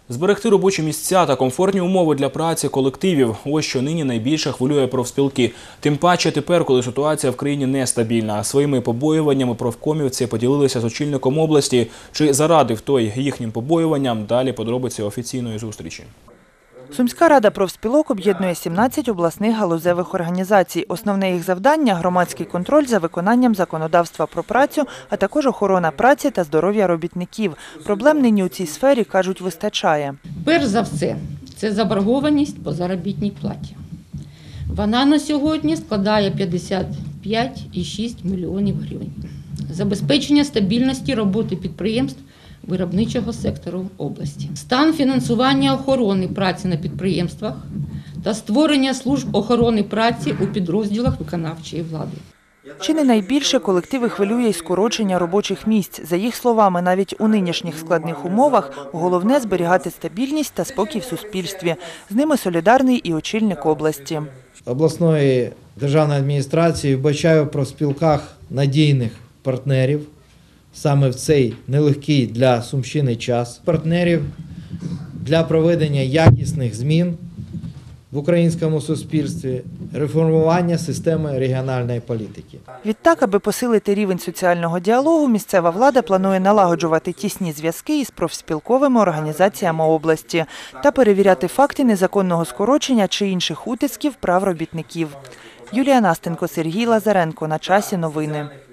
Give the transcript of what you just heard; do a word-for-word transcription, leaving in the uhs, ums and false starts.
Зберегти робочі місця та комфортні умови для праці колективів – ось що нині найбільше хвилює профспілки. Тим паче тепер, коли ситуація в країні нестабільна. Своїми побоюваннями профкомівці поділилися з очільником області. Чи зарадив той їхнім побоюванням? Далі подробиці офіційної зустрічі. Сумська рада профспілок об'єднує сімнадцять обласних галузевих організацій. Основне їх завдання – громадський контроль за виконанням законодавства про працю, а також охорона праці та здоров'я робітників. Проблем нині у цій сфері, кажуть, вистачає. Перш за все, це заборгованість по заробітній платі. Вона на сьогодні складає п'ятдесят п'ять цілих шість мільйонів гривень. Забезпечення стабільності роботи підприємств виробничого сектору області. Стан фінансування охорони праці на підприємствах та створення служб охорони праці у підрозділах виконавчої влади. Чи не найбільше колективи хвилює й скорочення робочих місць. За їх словами, навіть у нинішніх складних умовах головне – зберігати стабільність та спокій в суспільстві. З ними солідарний і очільник області. Обласної державної адміністрації вбачаю в профспілках надійних партнерів саме в цей нелегкий для Сумщини час. Партнерів для проведення якісних змін в українському суспільстві, реформування системи регіональної політики. Відтак, аби посилити рівень соціального діалогу, місцева влада планує налагоджувати тісні зв'язки із профспілковими організаціями області та перевіряти факти незаконного скорочення чи інших утисків прав робітників. Юлія Настенко, Сергій Лазаренко. На часі новини.